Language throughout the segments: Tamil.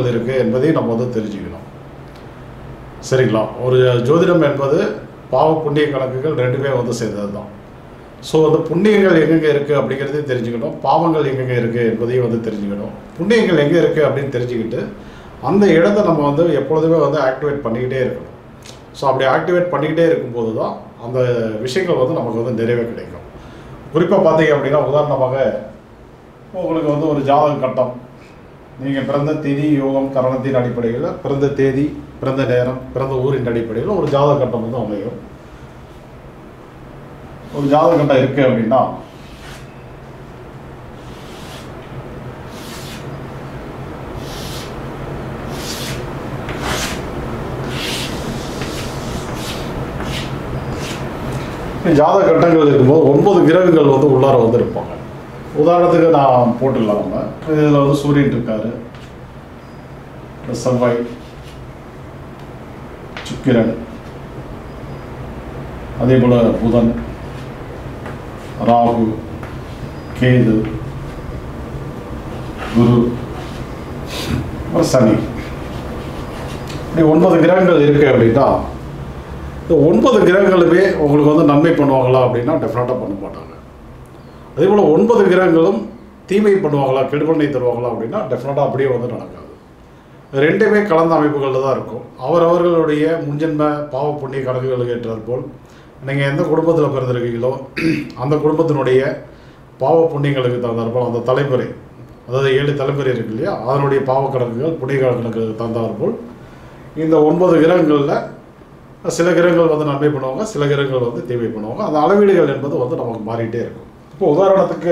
எப்பொழுது இருக்குது என்பதையும் நம்ம வந்து தெரிஞ்சுக்கணும். சரிங்களா? ஒரு ஜோதிடம் என்பது பாவ புண்ணிய கணக்குகள் ரெண்டுமே வந்து சேர்ந்தது தான். ஸோ அந்த புண்ணியங்கள் எங்கெங்கே இருக்குது அப்படிங்கிறதையும் தெரிஞ்சுக்கணும், பாவங்கள் எங்கெங்கே இருக்குது என்பதையும் வந்து தெரிஞ்சுக்கணும். புண்ணியங்கள் எங்கே இருக்குது அப்படின்னு தெரிஞ்சுக்கிட்டு அந்த இடத்த நம்ம வந்து எப்பொழுதுமே வந்து ஆக்டிவேட் பண்ணிக்கிட்டே இருக்கணும். ஸோ அப்படி ஆக்டிவேட் பண்ணிக்கிட்டே இருக்கும்போது தான் அந்த விஷயங்கள் வந்து நமக்கு வந்து நிறைவே கிடைக்கும். குறிப்பாக பார்த்தீங்க அப்படின்னா, உதாரணமாக உங்களுக்கு வந்து ஒரு ஜாதக கட்டம், நீங்கள் பிறந்த திதி யோகம் கரணத்தின் அடிப்படையில், பிறந்த தேதி, பிறந்த நேரம், பிறந்த ஊரின் அடிப்படையில் ஒரு ஜாதக கட்டம் வந்து அமையும். ஒரு ஜாதக கட்டம் இருக்குது அப்படின்னா ஜாதக கட்டங்கள் இருக்கும்போது 9 கிரகங்கள் வந்து உள்ளார வந்து இருப்பாங்க. உதாரணத்துக்கு நான் போட்டுடலாம். நம்ம இதில் வந்து சூரியன் இருக்காரு, செவ்வாய், சுக்கிரன், அதே போல் புதன், ராகு, கேது, குரு, சனி, இப்படி 9 கிரகங்கள் இருக்குது அப்படின்னா இந்த 9 கிரகங்களுமே உங்களுக்கு வந்து நன்மை பண்ணுவாங்களா அப்படின்னா டெஃபினட்டாக பண்ண மாட்டாங்க. அதே போல் 9 கிரகங்களும் தீமை பண்ணுவாங்களா, கெடுபலனை தருவாங்களா அப்படின்னா டெஃபினட்டாக அப்படியே வந்து நடக்காது. ரெண்டுமே கலந்த அமைப்புகளில் தான் இருக்கும். அவரவர்களுடைய முன்ஜென்ம பாவ புண்ணிய கணக்குகளுக்கு ஏற்றாற்போல் நீங்கள் எந்த குடும்பத்தில் பிறந்திருக்கீங்களோ அந்த குடும்பத்தினுடைய பாவ புண்ணியங்களுக்கு தகுந்தாற்போல் அந்த தலைமுறை, அதாவது 7 தலைமுறை இருக்கு இல்லையா, அதனுடைய பாவ கணக்குகள் புண்ணிய கணக்குகளுக்கு தகுந்தாற்போல் இந்த 9 கிரகங்களில் சில கிரகங்கள் வந்து நன்மை பண்ணுவாங்க, சில கிரகங்கள் வந்து தீமை பண்ணுவாங்க. அந்த அளவீடுகள் என்பது வந்து நமக்கு மாறிட்டே இருக்கும். இப்போ உதாரணத்துக்கு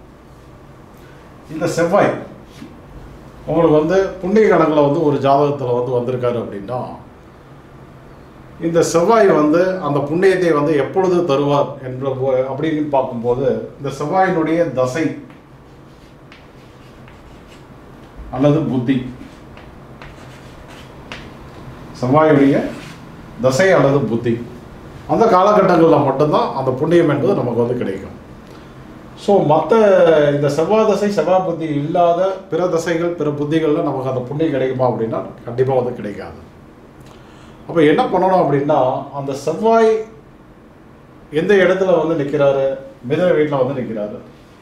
இந்த செவ்வாய் உங்களுக்கு வந்து புண்ணிய கணக்கில் வந்து ஒரு ஜாதகத்தில் வந்து வந்திருக்காரு அப்படின்னா இந்த செவ்வாய் வந்து அந்த புண்ணியத்தை வந்து எப்பொழுது தருவார் என்ற அப்படின்னு பார்க்கும்போது இந்த செவ்வாயினுடைய தசை அல்லது புத்தி, செவ்வாயுடைய தசை அல்லது புத்தி, அந்த காலகட்டங்களில் மட்டும்தான் அந்த புண்ணியம் என்பது நமக்கு வந்து கிடைக்கும். ஸோ மற்ற இந்த செவ்வாய் தசை செவ்வாய் புத்தி இல்லாத பிற தசைகள் பிற புத்திகளில் நமக்கு அந்த புண்ணியம் கிடைக்குமா அப்படின்னா கண்டிப்பாக வந்து கிடைக்காது. அப்போ என்ன பண்ணணும் அப்படின்னா, அந்த செவ்வாய் எந்த இடத்துல வந்து நிற்கிறாரு, மிதன வீட்டில் வந்து நிற்கிறாரு.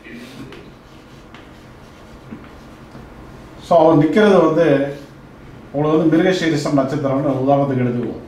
ஸோ அவர் நிற்கிறது வந்து உங்களுக்கு வந்து மிருகசீரிஷம் நட்சத்திரம்னு உதாரணத்துக்கு எடுத்துக்குவோம்.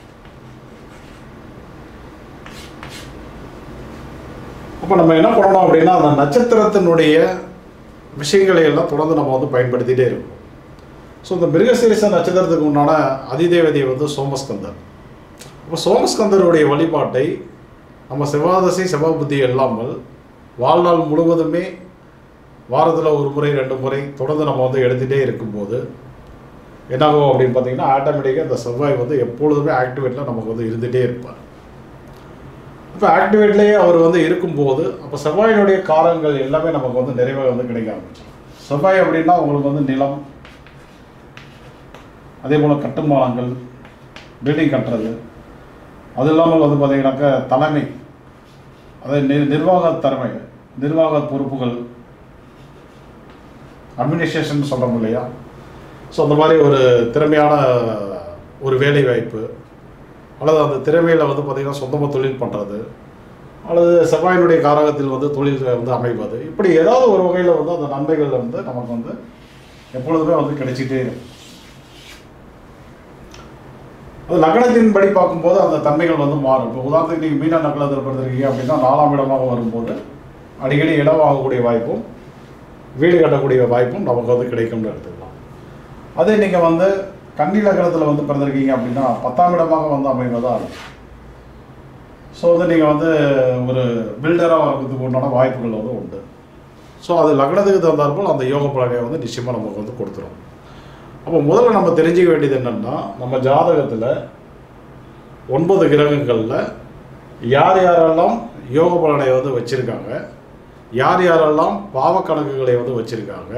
அப்போ நம்ம என்ன பண்ணணும் அப்படின்னா, அந்த நட்சத்திரத்தினுடைய விஷயங்களை எல்லாம் தொடர்ந்து நம்ம வந்து பயன்படுத்திகிட்டே இருக்கோம். ஸோ இந்த மிருகசீரிஷ நட்சத்திரத்துக்கு உண்டான அதிதேவதை வந்து சோமஸ்கந்தர். அப்போ சோமஸ்கந்தருடைய வழிபாட்டை நம்ம செவ்வாதசை செவ்வாய் புத்தி இல்லாமல் வாழ்நாள் முழுவதுமே வாரத்தில் 1 முறை 2 முறை தொடர்ந்து நம்ம வந்து எடுத்துகிட்டே இருக்கும்போது என்னாகும் அப்படின்னு பார்த்தீங்கன்னா, ஆட்டோமேட்டிக்காக இந்த செவ்வாய் வந்து எப்பொழுதுமே ஆக்டிவேட்டில் நமக்கு வந்து இருந்துகிட்டே இருப்பார். இப்போ ஆக்டிவேட்லேயே அவர் வந்து இருக்கும்போது அப்போ செவ்வாயினுடைய காரங்கள் எல்லாமே நமக்கு வந்து நிறைவாக வந்து கிடைக்க ஆரம்பிச்சோம். செவ்வாய் அப்படின்னா உங்களுக்கு வந்து நிலம், அதே போல் கட்டுமானங்கள், பில்டிங் கட்டுறது, அது இல்லாமல் வந்து பார்த்திங்கனாக்கா தலைமை, அதாவது நிர்வாக திறமை, நிர்வாக பொறுப்புகள், அட்மினிஸ்ட்ரேஷன் சொல்கிறோம் இல்லையா. ஸோ அந்த மாதிரி ஒரு திறமையான ஒரு வேலை வாய்ப்பு, அல்லது அந்த திறமையில் வந்து பார்த்திங்கன்னா சொந்தமாக தொழில் பண்ணுறது, அல்லது செவ்வாயினுடைய காரகத்தில் வந்து தொழில் வந்து அமைவது, இப்படி ஏதாவது ஒரு வகையில் வந்து அந்த நன்மைகள் வந்து நமக்கு வந்து எப்பொழுதுமே வந்து கிடைச்சிட்டே இருக்கும். அது லக்னத்தின் படி பார்க்கும்போது அந்த தன்மைகள் வந்து மாறும். இப்போ உதாரணத்துக்கு நீங்கள் மீன நக்கலத்தில் பிறந்திருக்கீங்க அப்படின்னா 4ஆம் இடமாக வரும்போது அடிக்கடி இடம் வாங்கக்கூடிய வாய்ப்பும் வீடு கட்டக்கூடிய வாய்ப்பும் நமக்கு வந்து கிடைக்கும்னு எடுத்துக்கலாம். அதே நீங்கள் வந்து கன்னி லக்னத்தில் வந்து பிறந்திருக்கீங்க அப்படின்னா 10ஆம் இடமாக வந்து அமைவதாக இருக்கும். ஸோ வந்து நீங்கள் வந்து ஒரு பில்டராக வரதுக்கு உண்டான வாய்ப்புகள் வந்து உண்டு. ஸோ அது லக்னத்துக்கு தகுந்தாற்போல் அந்த யோக பலனை வந்து நிச்சயமாக நமக்கு வந்து கொடுத்துரும். அப்போ முதல்ல நம்ம தெரிஞ்சிக்க வேண்டியது என்னென்னா, நம்ம ஜாதகத்தில் 9 கிரகங்களில் யார் யாரெல்லாம் யோக பலனை வந்து வச்சுருக்காங்க, யார் யாரெல்லாம் பாவ கணக்குகளை வந்து வச்சுருக்காங்க,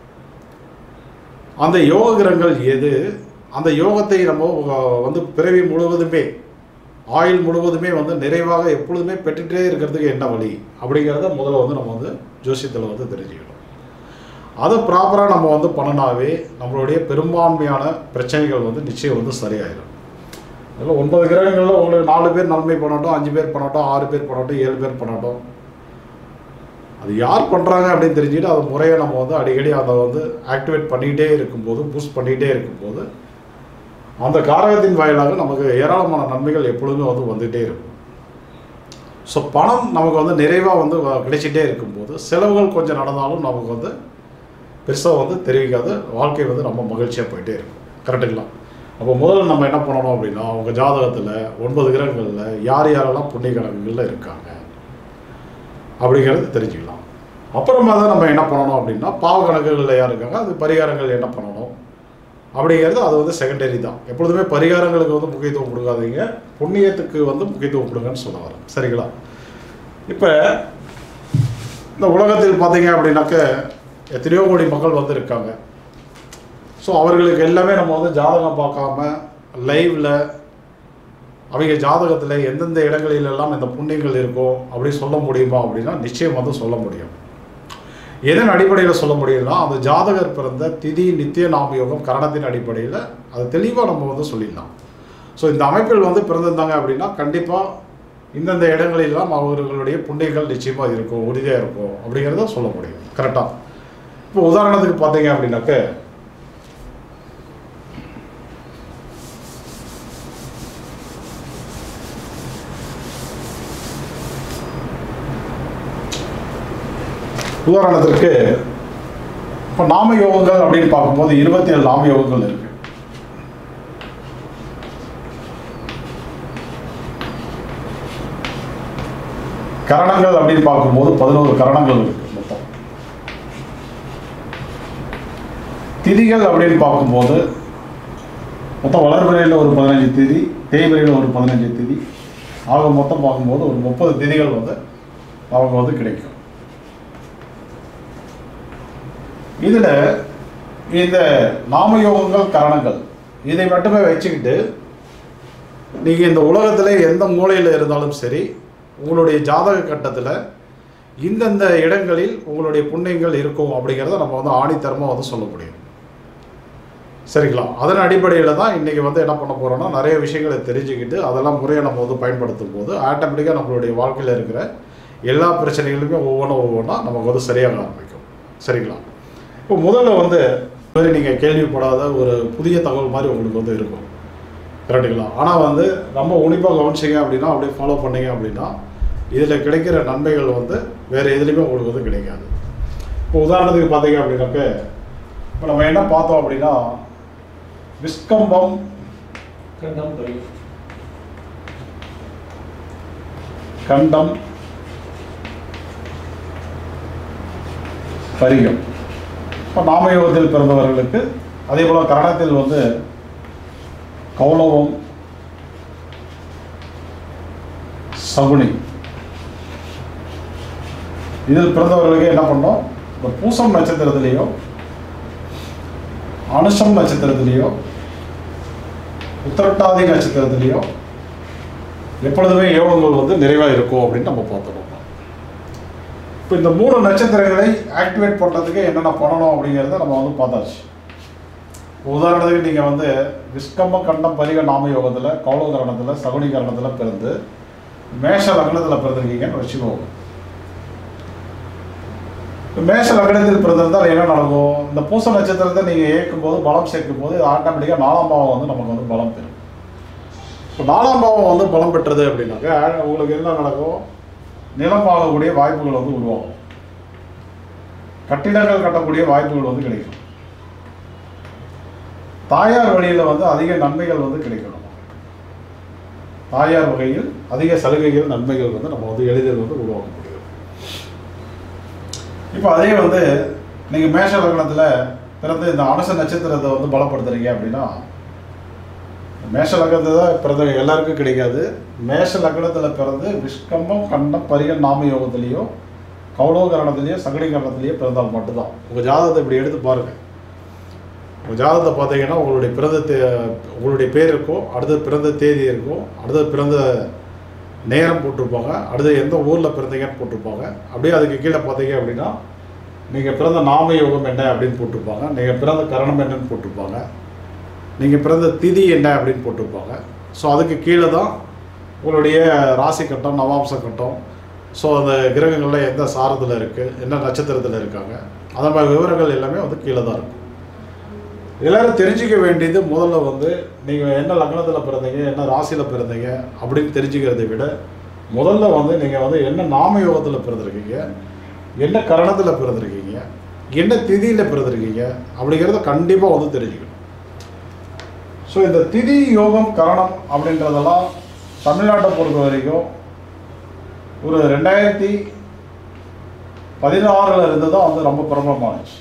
அந்த யோக கிரகங்கள் எது, அந்த யோகத்தை நம்ம வந்து பிறவி முழுவதுமே ஆயுள் முழுவதுமே வந்து நிறைவாக எப்பொழுதுமே பெற்றுகிட்டே இருக்கிறதுக்கு என்ன வழி அப்படிங்கிறத முதல்ல வந்து நம்ம வந்து ஜோசியத்தில் வந்து தெரிஞ்சுக்கணும். அதை ப்ராப்பராக நம்ம வந்து பண்ணினாவே நம்மளுடைய பெரும்பான்மையான பிரச்சனைகள் வந்து நிச்சயம் வந்து சரியாயிடும். அதில் 9 கிரகங்களில் உங்களுக்கு 4 பேர் நன்மை பண்ணட்டும், 5 பேர் பண்ணட்டும், 6 பேர் பண்ணட்டும், 7 பேர் பண்ணட்டும், அது யார் பண்ணுறாங்க அப்படின்னு தெரிஞ்சுக்கிட்டு அது முறையை நம்ம வந்து அடிக்கடி அதை வந்து ஆக்டிவேட் பண்ணிகிட்டே இருக்கும்போது, பூஸ்ட் பண்ணிகிட்டே இருக்கும்போது அந்த காரகத்தின் வாயிலாக நமக்கு ஏராளமான நன்மைகள் எப்பொழுதுமே வந்து வந்துகிட்டே இருக்கும். ஸோ பணம் நமக்கு வந்து நிறைவாக வந்து கிடைச்சிட்டே இருக்கும்போது செலவுகள் கொஞ்சம் நடந்தாலும் நமக்கு வந்து பெருசாக வந்து தெரிவிக்காது, வாழ்க்கை வந்து நம்ம மகிழ்ச்சியாக போயிட்டே இருக்கும். கரெக்டுங்களா? அப்போ முதல்ல நம்ம என்ன பண்ணணும் அப்படின்னா, அவங்க ஜாதகத்தில் 9 கிரகங்களில் யார் யாரெல்லாம் புண்ணிய கணக்குகளில் இருக்காங்க அப்படிங்கிறது தெரிஞ்சுக்கலாம். அப்புறமா தான் நம்ம என்ன பண்ணணும் அப்படின்னா, பாவ கணக்குகளில் யார் இருக்காங்க, அது பரிகாரங்கள் என்ன பண்ணணும் அப்படிங்கிறது அது வந்து செகண்டரி தான். எப்பொழுதுமே பரிகாரங்களுக்கு வந்து முக்கியத்துவம் கொடுக்காதீங்க, புண்ணியத்துக்கு வந்து முக்கியத்துவம் கொடுங்கன்னு சொல்ல வரேன். சரிங்களா? இப்போ இந்த உலகத்தில் பார்த்தீங்க அப்படின்னாக்க எத்தனையோ கோடி மக்கள் வந்து இருக்காங்க. ஸோ அவர்களுக்கு எல்லாமே நம்ம வந்து ஜாதகம் பார்க்காம லைவில் அவங்க ஜாதகத்தில் எந்தெந்த இடங்களிலெல்லாம் இந்த புண்ணியங்கள் இருக்கும் அப்படி சொல்ல முடியுமா அப்படின்னா நிச்சயம் வந்து சொல்ல முடியும். எதன் அடிப்படையில் சொல்ல முடியும்னா, அந்த ஜாதகர் பிறந்த திதி நித்திய நாம யோகம் கரணத்தின் அடிப்படையில் அதை தெளிவாக நம்ம வந்து சொல்லிடலாம். ஸோ இந்த அமைப்பில் வந்து பிறந்திருந்தாங்க அப்படின்னா கண்டிப்பாக இந்தந்த இடங்களெல்லாம் அவர்களுடைய புண்ணியங்கள் நிச்சயமாக இருக்கும், உறுதியாக இருக்கும் அப்படிங்கிறத சொல்ல முடியும். கரெக்டாக? இப்போ உதாரணத்துக்கு பார்த்தீங்க அப்படின்னாக்க, உதாரணத்திற்கு இப்போ நாம யோகங்கள் அப்படின்னு பார்க்கும்போது 27 நாம யோகங்கள் இருக்கு. கரணங்கள் அப்படின்னு பார்க்கும்போது 11 கரணங்கள் இருக்கு மொத்தம். திதிகள் அப்படின்னு பார்க்கும்போது மொத்தம் வளர்பிறையில் ஒரு 15 திதி, தேய்பிறையில் ஒரு 15 திதி, ஆக மொத்தம் பார்க்கும்போது ஒரு 30 திதிகள் வந்து அவங்க வந்து கிடைக்கும். இதில் இந்த நாமயோகங்கள் கரணங்கள் இதை மட்டுமே வச்சுக்கிட்டு நீங்கள் இந்த உலகத்தில் எந்த மூலையில் இருந்தாலும் சரி, உங்களுடைய ஜாதக கட்டத்தில் இந்தந்த இடங்களில் உங்களுடைய புண்ணியங்கள் இருக்கும் அப்படிங்கிறத நம்ம வந்து ஆணித்தரமாக வந்து சொல்ல முடியும். சரிங்களா? அதன் அடிப்படையில் தான் இன்றைக்கி வந்து என்ன பண்ண போகிறோன்னா, நிறைய விஷயங்களை தெரிஞ்சுக்கிட்டு அதெல்லாம் முறையை நம்ம வந்து பயன்படுத்தும் போது ஆட்டோமேட்டிக்காக நம்மளுடைய வாழ்க்கையில் இருக்கிற எல்லா பிரச்சனைகளுமே ஒவ்வொன்றா நமக்கு வந்து சரியாக ஆரம்பிக்கும். சரிங்களா? இப்போ முதல்ல வந்து நீங்கள் கேள்விப்படாத ஒரு புதிய தகவல் மாதிரி உங்களுக்கு வந்து இருக்கும். கரெக்டுங்களா? ஆனால் வந்து நம்ம உன்னிப்பாக கவனிச்சிங்க அப்படின்னா, அப்படியே ஃபாலோ பண்ணிங்க அப்படின்னா இதில் கிடைக்கிற நன்மைகள் வந்து வேறு எதுலேயுமே உங்களுக்கு வந்து கிடைக்காது. இப்போ உதாரணத்துக்கு பார்த்தீங்க அப்படின்னாக்க, இப்போ நம்ம என்ன பார்த்தோம் அப்படின்னா, விஸ்கம்பம் கண்டம் பரிகம். இப்போ நாமயோகத்தில் பிறந்தவர்களுக்கு அதே போல் கரணத்தில் வந்து கௌளவம், சகுனி, இதில் பிறந்தவர்களுக்கு என்ன பண்ணோம், இந்த பூசம் நட்சத்திரத்திலேயோ அனுஷம் நட்சத்திரத்திலேயோ உத்திரட்டாதி நட்சத்திரத்திலேயோ எப்பொழுதுமே யோகங்கள் வந்து நிறைவாக இருக்கும் அப்படின்னு நம்ம பார்த்துருக்கோம். இப்போ இந்த 3 நட்சத்திரங்களை ஆக்டிவேட் பண்ணுறதுக்கு என்னென்ன பண்ணணும் அப்படிங்கிறத நம்ம வந்து பார்த்தாச்சு. உதாரணத்துக்கு நீங்கள் வந்து விஸ்கம்பம் கண்டம் பரிக நாம யோகத்தில் கௌளவ கரணத்தில் சகுனி கரணத்தில் பிறந்து மேஷ லக்னத்தில் பிறந்திருக்கீங்கன்னு வச்சுக்கோங்க. மேஷ லக்னத்தில் பிறந்திருந்தால் என்ன நடக்கும், இந்த பூச நட்சத்திரத்தை நீங்கள் இயக்கும் போது பலம் சேர்க்கும் போது ஆட்டோமேட்டிக்காக 4ஆம் பாவம் வந்து நமக்கு வந்து பலம் பெறும். இப்போ 4ஆம் பாவம் வந்து பலம் பெற்றது அப்படின்னாக்க உங்களுக்கு என்ன நடக்கும், நிலம் வாங்கக்கூடிய வாய்ப்புகள் வந்து உருவாகும், கட்டிடங்கள் கட்டக்கூடிய வாய்ப்புகள் வந்து கிடைக்கும், தாயார் வழியில் வந்து அதிக நன்மைகள் வந்து கிடைக்கணும், தாயார் வகையில் அதிக சலுகைகள் நன்மைகள் வந்து நம்ம வந்து எளிதில் வந்து உருவாக்க முடியும். இப்போ அதே வந்து நீங்கள் மேஷ லக்னத்தில் பிறந்து இந்த அனுச நட்சத்திரத்தை வந்து பலப்படுத்துறீங்க அப்படின்னா, மேஷ லக்னத்தை தான் பிறந்த எல்லாருக்கும் கிடைக்காது. மேஷ லக்னத்தில் பிறந்து விஸ்கம்பம் கண்டம் பரிக நாம யோகத்திலேயோ கௌளவ கரணத்திலேயோ சகுனி கரணத்திலேயோ பிறந்தால் மட்டும்தான். உங்கள் ஜாதகத்தை இப்படி எடுத்து பாருங்கள். உங்கள் ஜாதகத்தை பார்த்தீங்கன்னா உங்களுடைய பேர் இருக்கும், அடுத்தது பிறந்த தேதி இருக்கும், அடுத்தது பிறந்த நேரம் போட்டிருப்பாங்க, அடுத்து எந்த ஊரில் பிறந்தீங்கன்னு போட்டிருப்பாங்க. அப்படியே அதுக்கு கீழே பார்த்தீங்க அப்படின்னா நீங்கள் பிறந்த நாம யோகம் என்ன அப்படின்னு போட்டிருப்பாங்க, நீங்கள் பிறந்த கரணம் என்னன்னு போட்டிருப்பாங்க, நீங்கள் பிறந்த திதி என்ன அப்படின்னு போட்டிருப்பாங்க. ஸோ அதுக்கு கீழே தான் உங்களுடைய ராசி கட்டம், நவாம்ச கட்டம், ஸோ அந்த கிரகங்களில் எந்த சாரத்தில் இருக்குது, என்ன நட்சத்திரத்தில் இருக்காங்க, அந்த மாதிரி விவரங்கள் எல்லாமே வந்து கீழே தான் இருக்கும். எல்லோரும் தெரிஞ்சிக்க வேண்டியது முதல்ல வந்து நீங்கள் என்ன லக்னத்தில் பிறந்தீங்க, என்ன ராசியில் பிறந்தீங்க அப்படின்னு தெரிஞ்சுக்கிறதை விட முதல்ல வந்து நீங்கள் வந்து என்ன நாம யோகத்தில் பிறந்திருக்கீங்க, என்ன கரணத்தில் பிறந்திருக்கீங்க, என்ன திதியில் பிறந்திருக்கீங்க அப்படிங்கிறத கண்டிப்பாக வந்து தெரிஞ்சுக்கணும். ஸோ இந்த திதி யோகம் கரணம் அப்படின்றதெல்லாம் தமிழ்நாட்டை பொறுத்த வரைக்கும் ஒரு 2016 இருந்து தான் வந்து ரொம்ப பிரபலமானுச்சு.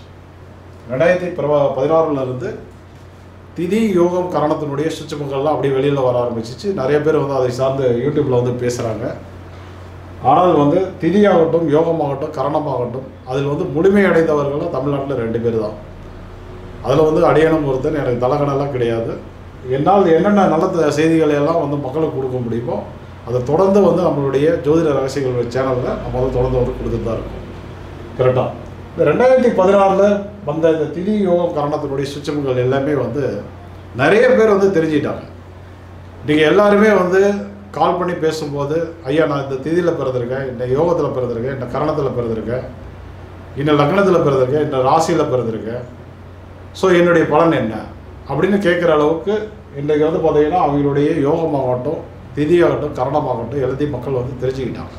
2016 இருந்து திதி யோகம் கரணத்தினுடைய சுச்சமுகள்லாம் அப்படியே வெளியில் வர ஆரம்பிச்சிச்சு. நிறைய பேர் வந்து அதை சார்ந்து யூடியூப்பில் வந்து பேசுகிறாங்க. ஆனால் வந்து திதியாகட்டும், யோகமாகட்டும், கரணமாகட்டும், அதில் வந்து முழுமையடைந்தவர்களும் தமிழ்நாட்டில் 2 பேர் தான். அதில் வந்து அடியனும் ஒருத்தன். எனக்கு தலகணெல்லாம் கிடையாது. என்னால் என்னென்ன நல்ல செய்திகளை எல்லாம் வந்து மக்களுக்கு கொடுக்க முடியுமோ அதை தொடர்ந்து வந்து நம்மளுடைய ஜோதிட ரகசியங்கள் சேனலில் நம்ம வந்து தொடர்ந்து வந்து கொடுத்துட்டு தான் இருக்கோம். கரெக்டாக இந்த 2016 வந்த இந்த திதி யோகம் கரணத்தினுடைய சுச்சமுகள் எல்லாமே வந்து நிறைய பேர் வந்து தெரிஞ்சிட்டாங்க. நீங்கள் எல்லாருமே வந்து கால் பண்ணி பேசும்போது, ஐயா நான் இந்த திதியில் பிறந்திருக்கேன், இந்த யோகத்தில் பிறந்திருக்கேன், இந்த கரணத்தில் பிறந்திருக்கேன், இந்த லக்னத்தில் பிறந்திருக்கேன், இந்த ராசியில் பிறந்திருக்கேன், ஸோ என்னுடைய பலன் என்ன அப்படின்னு கேட்குற அளவுக்கு இன்றைக்கி வந்து பார்த்தீங்கன்னா அவங்களுடைய யோகமாகட்டும், திதியாகட்டும், கரணமாகட்டும் எல்லாத்தையும் மக்கள் வந்து தெரிஞ்சுக்கிட்டாங்க.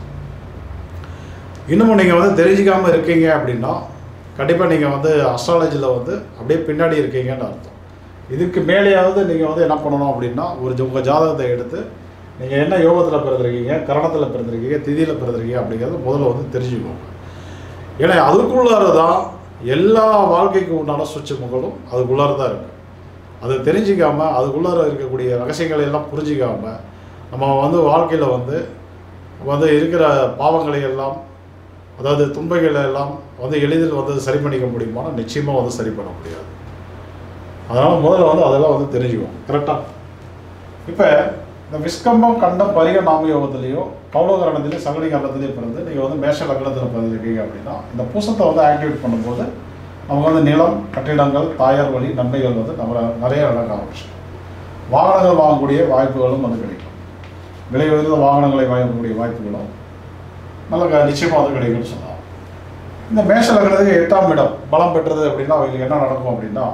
இன்னமும் நீங்கள் வந்து தெரிஞ்சிக்காமல் இருக்கீங்க அப்படின்னா கண்டிப்பாக நீங்கள் வந்து அஸ்ட்ராலஜியில் வந்து அப்படியே பின்னாடி இருக்கீங்கன்னு அர்த்தம். இதுக்கு மேலேயாவது நீங்கள் வந்து என்ன பண்ணணும் அப்படின்னா உங்கள் ஜாதகத்தை எடுத்து நீங்கள் என்ன யோகத்தில் பிறந்திருக்கீங்க, கரணத்தில் பிறந்திருக்கீங்க, திதியில் பிறந்திருக்கீங்க அப்படிங்கிறத முதல்ல வந்து தெரிஞ்சுக்கோங்க. ஏன்னா அதுக்குள்ளார தான் எல்லா வாழ்க்கைக்கு உண்டான சுச்சமுகளும் அதுக்குள்ளார தான் இருக்குது. அதை தெரிஞ்சிக்காமல் அதுக்குள்ளார இருக்கக்கூடிய ரகசியங்களை எல்லாம் புரிஞ்சிக்காமல் நம்ம வந்து வாழ்க்கையில் வந்து இருக்கிற பாவங்களை எல்லாம், அதாவது துன்பங்களை எல்லாம் வந்து எளிதில் வந்து சரி பண்ணிக்க முடியுமானா நிச்சயமாக வந்து சரி பண்ண முடியாது. அதனால் முதல்ல வந்து அதெல்லாம் வந்து தெரிஞ்சுக்குவோம். கரெக்டாக இப்போ இந்த விஸ்கம்பம் கண்டம் பரிக நாம யோகத்திலேயோ கௌலகரணத்திலேயோ சகடி கரணத்திலேயோ பிறந்து நீங்கள் வந்து மேஷ லக்னத்தில் பிறந்திருக்கீங்க அப்படின்னா இந்த பூசத்தை வந்து ஆக்டிவேட் பண்ணும்போது நமக்கு வந்து நிலம், கட்டிடங்கள், தாயார் வழி நன்மைகள் வந்து நம்ம நிறைய நடக்க ஆரம்பிச்சிடும். வாகனங்கள் வாங்கக்கூடிய வாய்ப்புகளும் வந்து கிடைக்கும். விலை உயர்ந்த வாகனங்களை வாங்கக்கூடிய வாய்ப்புகளும் நல்ல நிச்சயமாக வந்து கிடைக்கும்னு சொல்லலாம். இந்த மேஷ லக்னத்துக்கு 8ஆம் இடம் பலம் பெற்றது அப்படின்னா அவங்களுக்கு என்ன நடக்கும் அப்படின்னா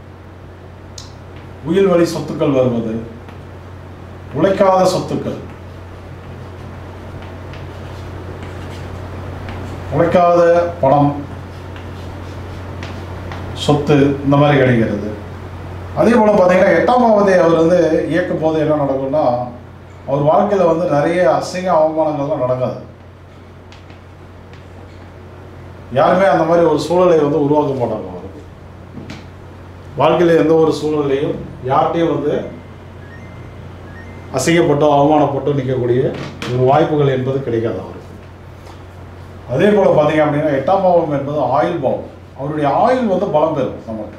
உயிர் வழி சொத்துக்கள் வருவது, உழைக்காத சொத்துக்கள், உழைக்காத பணம், சொத்து இந்த மாதிரி கிடைக்கிறது. அதே போல் பார்த்தீங்கன்னா 8ஆம் பாவத்தை அவர் வந்து இயக்கும் போது என்ன நடக்கும்னா அவர் வாழ்க்கையில் வந்து நிறைய அசிங்க அவமானங்கள்லாம் நடக்காது. யாருமே அந்த மாதிரி ஒரு சூழலை வந்து உருவாக்க மாட்டாங்க. அவருக்கு வாழ்க்கையில் எந்த ஒரு சூழலையும் யார்கிட்டையும் வந்து அசிங்கப்பட்டோ அவமானப்பட்டோ நிற்கக்கூடிய ஒரு வாய்ப்புகள் என்பது கிடைக்காது அவருக்கு. அதே போல் பார்த்தீங்க அப்படின்னா 8ஆம் பாவம் என்பது ஆயுள் பாவம். அவருடைய ஆயுள் வந்து பலம் பெறும் நமக்கு.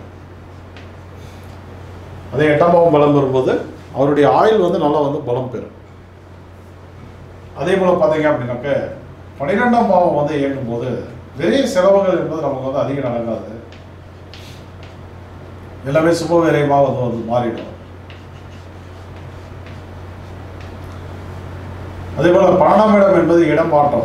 அதே 8ஆம் பாவம் பலம் பெறும்போது அவருடைய ஆயுள் வந்து நல்லா வந்து பலம் பெறும். அதே போல் பார்த்தீங்க அப்படின்னாக்க 12ஆம் பாவம் வந்து இயங்கும் போது நிறைய செலவுகள் என்பது நமக்கு வந்து அதிகம் நடக்காது. எல்லாமே சுப விரயமாக வந்து மாறிடும். அதே போல் 12ஆம் இடம் என்பது இடம் மாற்றம்.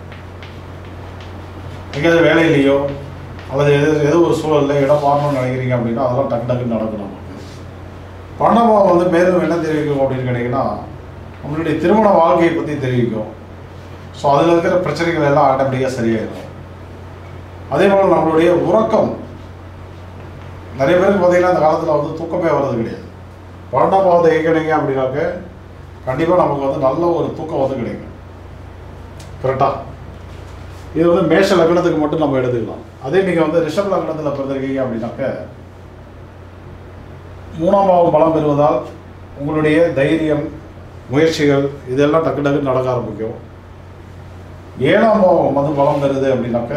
எங்கேயாவது வேலையிலையோ அல்லது ஏதோ ஒரு சூழலில் இடம் மாறணும்னு நினைக்கிறீங்க அப்படின்னா அதெல்லாம் டக்கு டக்குன்னு நடக்கும். நமக்கு 12ஆம் பாவம் வந்து மேலும் என்ன தெரிவிக்கும் அப்படின்னு கேட்டிங்கன்னா நம்மளுடைய திருமண வாழ்க்கையை பற்றி தெரிவிக்கும். ஸோ அதில் இருக்கிற பிரச்சனைகள் எல்லாம் ஆட்டோமேட்டிக்காக சரியாயிடும். அதே போல் நம்மளுடைய உறக்கம், நிறைய பேருக்கு பார்த்தீங்கன்னா அந்த காலத்தில் வந்து தூக்கமே வர்றது கிடையாது. 12ஆம் பாவத்தை இயக்கினீங்க அப்படின்னாக்க கண்டிப்பாக நமக்கு வந்து நல்ல ஒரு தூக்கம் வந்து கிடைக்கும். கரெக்டாக இது வந்து மேஷ லக்னத்துக்கு மட்டும் நம்ம எடுத்துக்கலாம். அதே நீங்கள் வந்து ரிஷப லக்னத்தில் பிறந்திருக்கீங்க அப்படின்னாக்க 3ஆம் பாவம் பலம் பெறுவதால் உங்களுடைய தைரியம், முயற்சிகள் இதெல்லாம் டக்கு டக்குன்னு நடக்க ஆரம்பிக்கும். 7ஆம் பாவம் வந்து பலம் பெறுது அப்படின்னாக்க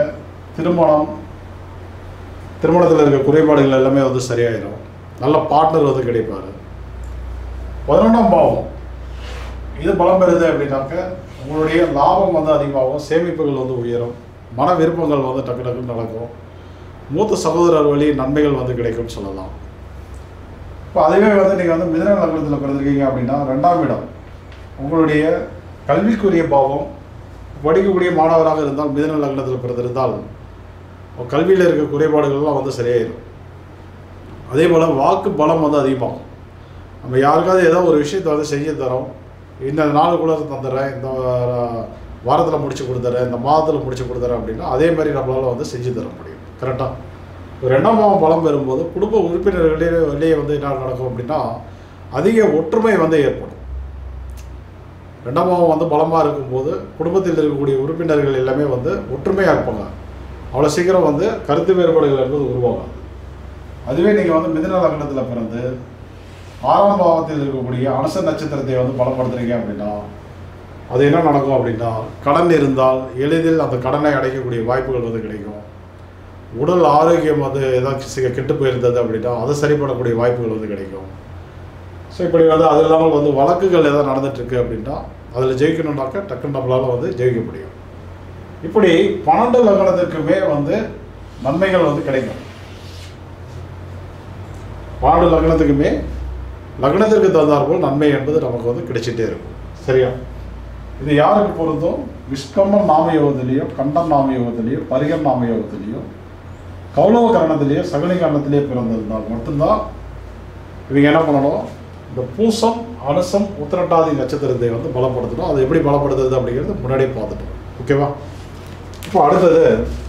திருமணத்தில் இருக்க குறைபாடுகள் எல்லாமே வந்து சரியாயிடும். நல்ல பார்ட்னர் வந்து கிடைப்பார். 11ஆம் பாவம் இது பலம் பெறுது அப்படின்னாக்க உங்களுடைய லாபம் வந்து அதிகமாகும், சேமிப்புகள் வந்து உயரும், மன விருப்பங்கள் வந்து டக்கு டக்குன்னு நடக்கும். மூத்த சகோதரர் வழி நன்மைகள் வந்து கிடைக்கும்னு சொல்லலாம். இப்போ அதுவே வந்து நீங்கள் வந்து மிதுன லக்னத்தில் பிறந்திருக்கீங்க அப்படின்னா 2ஆம் இடம் உங்களுடைய கல்விக்குரிய பாவம். படிக்கக்கூடிய மாணவராக இருந்தால் மிதுன லக்னத்தில் பிறந்திருந்தால் கல்வியில் இருக்க குறைபாடுகள்லாம் வந்து சரியாயிடும். அதே போல் வாக்கு பலம் வந்து அதிகமாகும். நம்ம யாருக்காவது ஏதோ ஒரு விஷயத்தை வந்து செஞ்சு தரோம், இந்த நாளுக்குள்ளே தந்துடுறேன், இந்த வாரத்தில் முடிச்சு கொடுத்துறேன், இந்த மாதத்தில் முடிச்சு கொடுத்துறேன் அப்படின்னா அதே மாதிரி நம்மளால் வந்து செஞ்சு தர முடியும். கரெக்டாக 2ஆம் பாவம் பலம் பெறும்போது குடும்ப உறுப்பினர்களிடையே வந்து என்ன நடக்கும் அப்படின்னா அதிக ஒற்றுமை வந்து ஏற்படும். 2ஆம் பாவம் வந்து பலமாக இருக்கும்போது குடும்பத்தில் இருக்கக்கூடிய உறுப்பினர்கள் எல்லாமே வந்து ஒற்றுமையாக இருப்பாங்க. அவ்வளோ சீக்கிரம் வந்து கருத்து வேறுபாடுகள் என்பது உருவாகும். அதுவே நீங்கள் வந்து மிதுன லக்னத்தில் பிறந்து 6ஆம் பாவத்தில் இருக்கக்கூடிய அனுச நட்சத்திரத்தை வந்து பலப்படுத்துறீங்க அப்படின்னா அது என்ன நடக்கும் அப்படின்னா கடன் இருந்தால் எளிதில் அந்த கடனை அடைக்கக்கூடிய வாய்ப்புகள் வந்து கிடைக்கும். உடல் ஆரோக்கியம் வந்து ஏதாச்சும் கெட்டு போயிருந்தது அப்படின்னா அதை சரிப்படக்கூடிய வாய்ப்புகள் வந்து கிடைக்கும். ஸோ இப்படி வந்து அது இல்லாமல் வந்து வழக்குகள் ஏதாவது நடந்துட்டுருக்கு அப்படின்னா அதில் ஜெயிக்கணுன்னாக்க டக்குன்னு நம்மளால் வந்து ஜெயிக்க முடியும். இப்படி 12 லக்னத்திற்குமே வந்து நன்மைகள் வந்து கிடைக்கும். 12 லக்னத்துக்குமே லக்னத்திற்கு தகுந்தாற்போல் நன்மை என்பது நமக்கு வந்து கிடைச்சிட்டே இருக்கும். சரியா? இது யாருக்கு பொருந்தும்? விஷ்கம்மம் நாம யோகத்திலேயோ, கண்டம் நாம யோகத்திலேயோ, பரிகம் நாம யோகத்திலேயோ, கௌலவ கரணத்திலேயோ, சகுனி கரணத்திலேயோ பிறந்திருந்தால் மட்டும்தான் இவங்க என்ன பண்ணணும், இந்த பூசம் அனுசம் உத்திரட்டாதி நட்சத்திரத்தை வந்து பலப்படுத்தணும். அதை எப்படி பலப்படுத்துறது அப்படிங்கிறது முன்னாடியே பார்த்துட்டோம். ஓகேவா? இப்போ அடுத்தது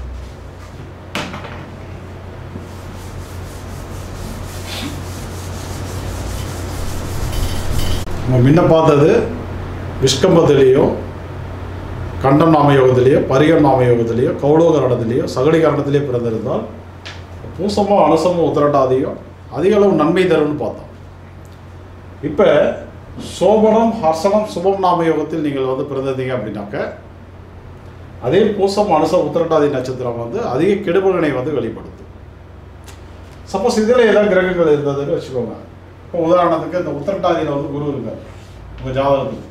நம்ம முன்ன பார்த்தது விஷ்கம்பத்திலேயோ, கண்டம் நாம யோகத்திலேயோ, பரிகம் நாம யோகத்திலேயோ, கௌலவ கரணத்திலேயோ, சகுனி கரணத்திலேயோ பிறந்திருந்தால் பூசமோ அனுசமோ உத்திரட்டாதியோ அதிக அளவு நன்மை தரும்னு பார்த்தோம். இப்போ சோபனம் ஹர்ஷனம் சுபம் நாம யோகத்தில் நீங்கள் வந்து பிறந்திருந்தீங்க அப்படின்னாக்க அதே பூசம் அனுசம் உத்திரட்டாதி நட்சத்திரம் வந்து அதிக கெடுபலனை வந்து வெளிப்படுத்தும். சப்போஸ் இதில் ஏதாவது கிரகங்கள் இருந்ததுன்னு வச்சுக்கோங்க. இப்போ உதாரணத்துக்கு இந்த உத்திரட்டாதியில் வந்து குரு இருக்கார் உங்கள் ஜாதகத்துக்கு.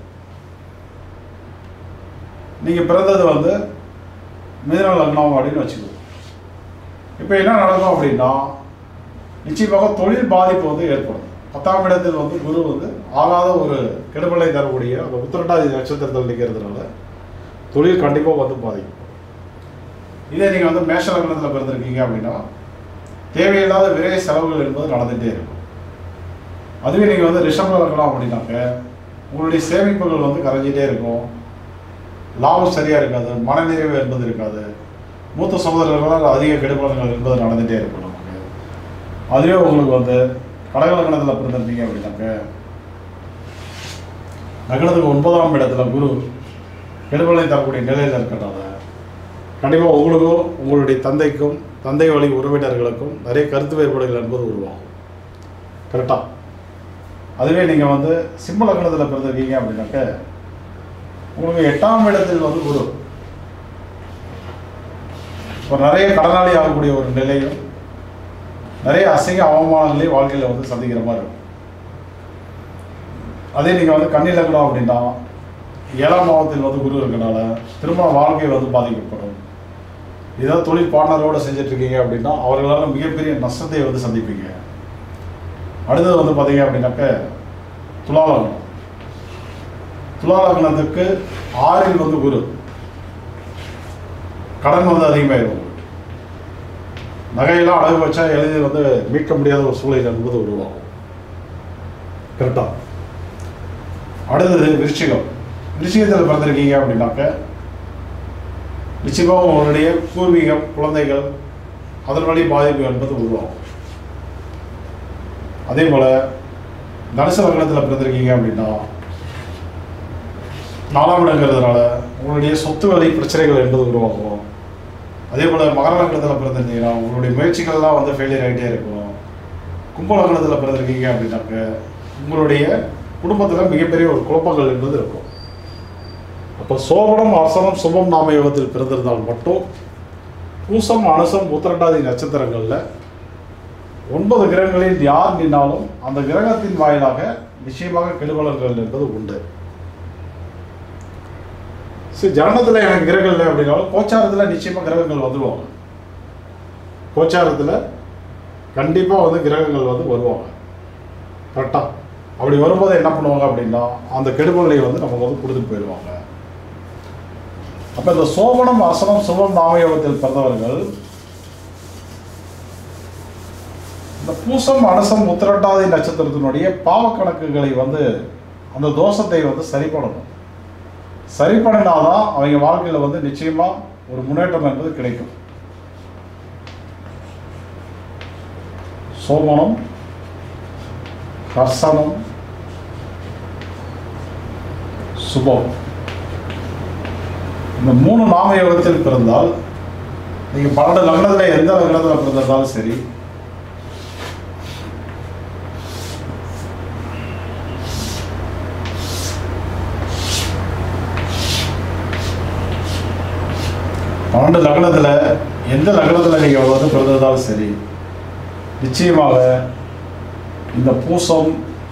நீங்கள் பிறந்தது வந்து மிதுன லக்னம் அப்படின்னு வச்சுக்கோங்க. இப்போ என்ன நடக்கும் அப்படின்னா நிச்சயமாக தொழில் பாதிப்பு வந்து ஏற்படும். 10ஆம் இடத்தில் வந்து குரு வந்து ஆகாத ஒரு கெடுபலை தரக்கூடிய அந்த உத்திரட்டாதி நட்சத்திரத்தில் நிற்கிறதுனால தொழில் கண்டிப்பாக வந்து பாதிக்கும். இதே நீங்கள் வந்து மேஷ லக்னத்தில் பிறந்திருக்கீங்க அப்படின்னா தேவையில்லாத விரை செலவுகள் என்பது நடந்துகிட்டே இருக்கும். அதுவே நீங்கள் வந்து ரிஷப லக்னம் அப்படின்னாக்க உங்களுடைய சேமிப்புகள் வந்து கரைஞ்சிட்டே இருக்கும், லாபம் சரியாக இருக்காது, மனநிறைவு என்பது இருக்காது, மூத்த சகோதரர்களால் அதிக கெடுபலன்கள் என்பது நடந்துகிட்டே இருக்கும் நமக்கு. அதுவே உங்களுக்கு வந்து கடக லக்னத்தில் பிறந்திருந்தீங்க அப்படின்னாக்க லக்னத்துக்கு 9ஆம் இடத்துல குரு கெடுபலனை தரக்கூடிய நிலையில் இருக்கிறதால கண்டிப்பாக உங்களுக்கும் உங்களுடைய தந்தைக்கும் தந்தை வழி உறவினர்களுக்கும் நிறைய கருத்து வேறுபாடுகள் என்பது உருவாகும். கரெக்டாக? அதுவே நீங்கள் வந்து சிம்ம லக்னத்தில் பிறந்திருக்கீங்க அப்படின்னாக்க உங்களுக்கு 8ஆம் இடத்தில் வந்து குரு ஒரு நிறைய கடனாளி ஆகக்கூடிய ஒரு நிலையும் நிறைய அசிங்க அவமானங்களையும் வாழ்க்கையில் வந்து சந்திக்கிற மாதிரி இருக்கும். அதே நீங்கள் வந்து கன்னி லக்னம் அப்படின்னா 7ஆம் பாவத்தில் வந்து குரு இருக்கனால திருமண வாழ்க்கை வந்து பாதிக்கப்படும். ஏதாவது தொழில் பார்ட்னரோடு செஞ்சிட்ருக்கீங்க அப்படின்னா அவர்களால் மிகப்பெரிய நஷ்டத்தை வந்து சந்திப்பீங்க. அடுத்தது வந்து பார்த்தீங்க அப்படின்னாக்க துலா லக்னம். துலா லக்னத்துக்கு 6இல் வந்து குரு, கடன் வந்து அதிகமாகிடும். நகையெல்லாம் அடகு வச்சா எளிதில் வந்து மீட்க முடியாத ஒரு சூழல் என்பது உருவாகும். கரெக்டாக? அடுத்தது விருச்சிகம். விருச்சிகத்தில் பிறந்திருக்கீங்க அப்படின்னாக்க நிச்சயமாக உங்களுடைய பூர்வீகம், குழந்தைகள் அதன் வழி பாதிப்பு என்பது உருவாகும். அதே போல் தனுசு லக்னத்தில் பிறந்திருக்கீங்க அப்படின்னா 4ஆம் இடங்கிறதுனால உங்களுடைய சொத்து வழி பிரச்சனைகள் என்பது உருவாகும். அதே போல் மகர லக்னத்தில் பிறந்திருந்தீங்கன்னா உங்களுடைய முயற்சிகள்லாம் வந்து ஃபெயிலியர் ஆகிட்டே இருக்கும். கும்ப லக்னத்தில் பிறந்திருக்கீங்க அப்படின்னாக்க உங்களுடைய குடும்பத்தில் மிகப்பெரிய ஒரு குழப்பங்கள் என்பது இருக்கும். அப்போ சோபனம் அர்சனம் சுபம் நாம யோகத்தில் பிறந்திருந்தால் மட்டும் பூசம் அனுசம் உத்திரட்டாதி நட்சத்திரங்களில் 9 கிரகங்களில் யார் நின்னாலும் அந்த கிரகத்தின் வாயிலாக நிச்சயமாக கெடுபலன்கள் என்பது உண்டு. சரி, ஜனனத்தில் எனக்கு கிரகங்கள் இல்லை அப்படின்னாலும் கோச்சாரத்தில் நிச்சயமாக கிரகங்கள் வந்துடுவாங்க. கோச்சாரத்தில் கண்டிப்பாக வந்து கிரகங்கள் வந்து வருவாங்க. கரெக்டாக அப்படி வரும்போது என்ன பண்ணுவாங்க அப்படின்னா அந்த கெடுபலை வந்து நமக்கு வந்து கொடுத்துட்டு போயிடுவாங்க. அப்போ இந்த சோபனம் அசனம் சுபம் நாமயோகத்தில் பிறந்தவர்கள் இந்த பூசம் அனுசம் உத்திரட்டாதி நட்சத்திரத்தினுடைய பாவ கணக்குகளை வந்து அந்த தோஷத்தை வந்து சரி பண்ணணும். சரி பண்ணினாதான் அவங்க வாழ்க்கையில் வந்து நிச்சயமா ஒரு முன்னேற்றம் என்பது கிடைக்கும். சோமனம், கர்சனம், சுபம் இந்த 3 நாமயோகத்தில் பிறந்தால் நீங்கள் 12 லக்னத்தில் எந்த லக்னத்தில் பிறந்திருந்தாலும் சரி, லக்னத்தில் எந்த லக்னத்தில் நீங்கள் வந்து பிறந்திருந்தாலும் சரி, நிச்சயமாக இந்த பூசம்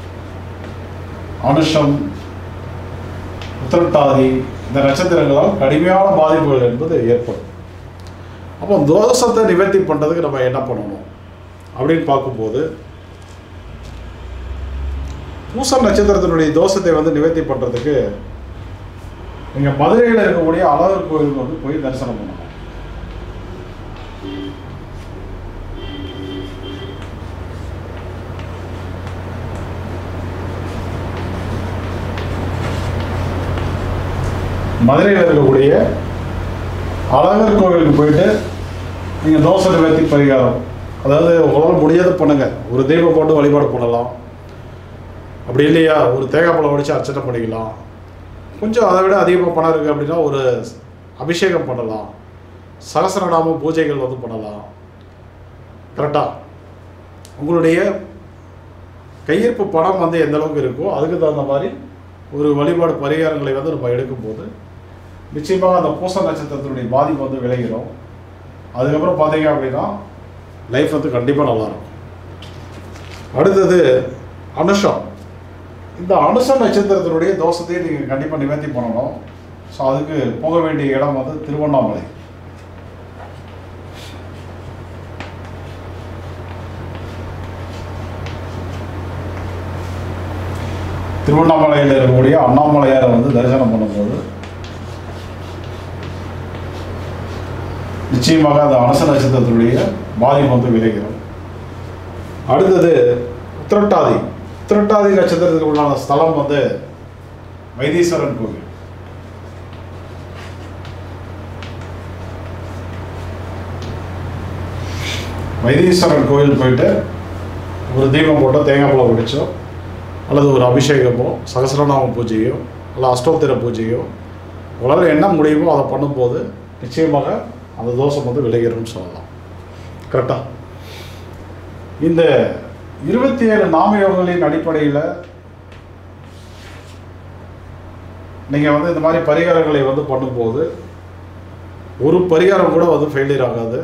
அனுஷம் உத்திரட்டாதி இந்த நட்சத்திரங்களால் கடுமையான பாதிப்புகள் என்பது ஏற்படும். அப்போ தோஷத்தை நிவர்த்தி பண்ணுறதுக்கு நம்ம என்ன பண்ணணும் அப்படின்னு பார்க்கும்போது, பூசம் நட்சத்திரத்தினுடைய தோஷத்தை வந்து நிவர்த்தி பண்ணுறதுக்கு நீங்கள் மதுரையில் இருக்கக்கூடிய அழகர் கோயிலுக்கு வந்து போய் தரிசனம் பண்ணணும். மதுரையில் இருக்கக்கூடிய அழகர் கோவிலுக்கு போயிட்டு நீங்கள் தோசை நிவர்த்தி பரிகாரம், அதாவது உங்களால் முடியாத பண்ணுங்க. ஒரு தெய்வம் போட்டு வழிபாடு பண்ணலாம், அப்படி இல்லையா ஒரு தேங்காய் பழம் உடைச்சு அர்ச்சனை பண்ணிக்கலாம். கொஞ்சம் அதை விட அதிகமாக பணம் இருக்குது அப்படின்னா ஒரு அபிஷேகம் பண்ணலாம், சகஸ்ரநாம பூஜைகள் வந்து பண்ணலாம். கரெக்டாக உங்களுடைய கையிருப்பு பணம் வந்து எந்த அளவுக்கு இருக்கோ அதுக்கு தகுந்த மாதிரி ஒரு வழிபாடு பரிகாரங்களை வந்து நம்ம எடுக்கும்போது நிச்சயமாக அந்த பூச நட்சத்திரத்தினுடைய பாதிப்பு வந்து விளைகிறோம். அதுக்கப்புறம் பார்த்தீங்க அப்படின்னா லைஃப் வந்து கண்டிப்பாக நல்லாயிருக்கும். அடுத்தது அனுஷம். இந்த அனுஷ நட்சத்திரத்தினுடைய தோஷத்தையும் நீங்கள் கண்டிப்பாக நிவர்த்தி பண்ணணும். ஸோ அதுக்கு போக வேண்டிய இடம் வந்து திருவண்ணாமலை. திருவண்ணாமலையில் இருக்கக்கூடிய அண்ணாமலையாரை வந்து தரிசனம் பண்ணும்போது நிச்சயமாக அந்த அனுஷ நட்சத்திரத்தினுடைய பாதிப்பு வந்து விளைகிறோம். அடுத்தது உத்திரட்டாதி. உத்திரட்டாதி நட்சத்திரத்துக்கு உண்டான ஸ்தலம் வந்து வைத்தீஸ்வரன் கோவில். வைத்தீஸ்வரன் கோவில் போயிட்டு ஒரு தீபம் போட்டோ தேங்காய் பழம் பிடிச்சோ அல்லது ஒரு அபிஷேகமோ சகஸ்ரநாம பூஜையோ அல்ல அஷ்டோத்திர பூஜையோ உங்களால் என்ன முடியுமோ அதை பண்ணும்போது நிச்சயமாக அந்த தோஷம் வந்து விளைகிறோம்னு சொல்லலாம். கரெக்டாக இந்த 27 நாமயோகங்களின் அடிப்படையில் நீங்கள் வந்து இந்த மாதிரி பரிகாரங்களை வந்து பண்ணும்போது ஒரு பரிகாரம் கூட வந்து ஃபெயிலியர் ஆகாது.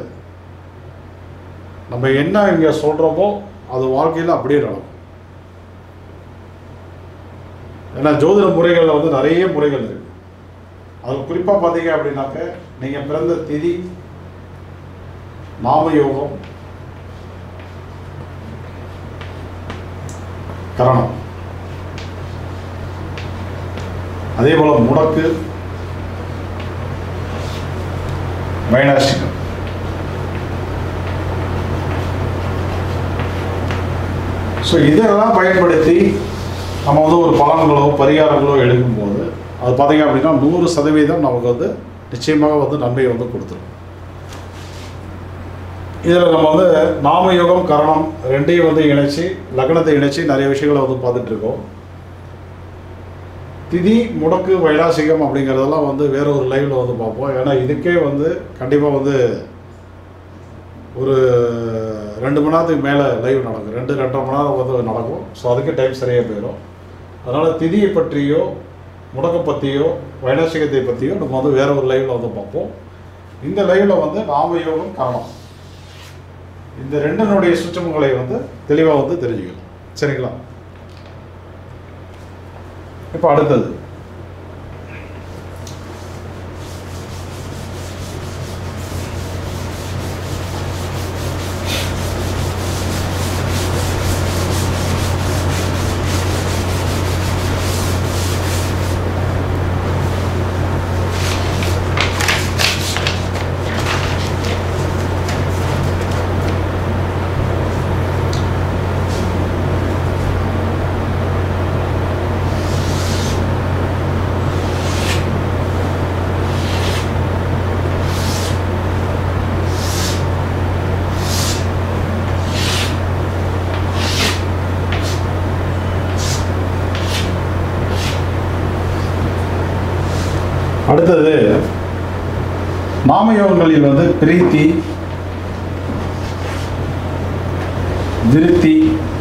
நம்ம என்ன இங்கே சொல்கிறோமோ அது வாழ்க்கையில் அப்படியே நடக்கும். ஏன்னா ஜோதிட முறைகளில் வந்து நிறைய முறைகள் இருக்குது. அது குறிப்பாக பார்த்தீங்க அப்படின்னாக்க நீங்கள் பிறந்த திதி, நாமயோகம், கரணம், அதே போல முடக்கு, வைநாசிகம், ஸோ இதெல்லாம் பயன்படுத்தி நம்ம வந்து ஒரு பலன்களோ பரிகாரங்களோ எடுக்கும்போது அது பார்த்தீங்க அப்படின்னா 100% நமக்கு வந்து நிச்சயமாக வந்து நன்மையை வந்து கொடுத்துரும். இதில் நம்ம வந்து நாமயோகம் கரணம் ரெண்டையும் வந்து இணைச்சி லக்னத்தை இணைச்சி நிறைய விஷயங்களை வந்து பார்த்துட்ருக்கோம். திதி, முடக்கு, வைநாசிகம் அப்படிங்கிறதெல்லாம் வந்து வேற ஒரு லைவில் வந்து பார்ப்போம். ஏன்னா இதுக்கே வந்து கண்டிப்பாக வந்து ஒரு 2 மணி நேரத்துக்கு மேலே லைவ் நடக்கும், 2-2.5 மணி நேரம் வந்து நடக்கும். ஸோ அதுக்கு டைம் சரியாக போயிடும். அதனால் திதியை பற்றியோ முடக்க பற்றியோ வைநாசிகத்தை பற்றியோ நம்ம வந்து வேற ஒரு லைவில் வந்து பார்ப்போம். இந்த லைவில் வந்து நாமயோகம் கரணம் இந்த ரெண்டினுடைய சுற்றங்களை வந்து தெளிவாக வந்து தெரிஞ்சுக்கலாம். சரிங்களா? இப்போ அடுத்தது அடுத்தது நாமயோகங்களில் வந்து பிரீத்தி, விருத்தி,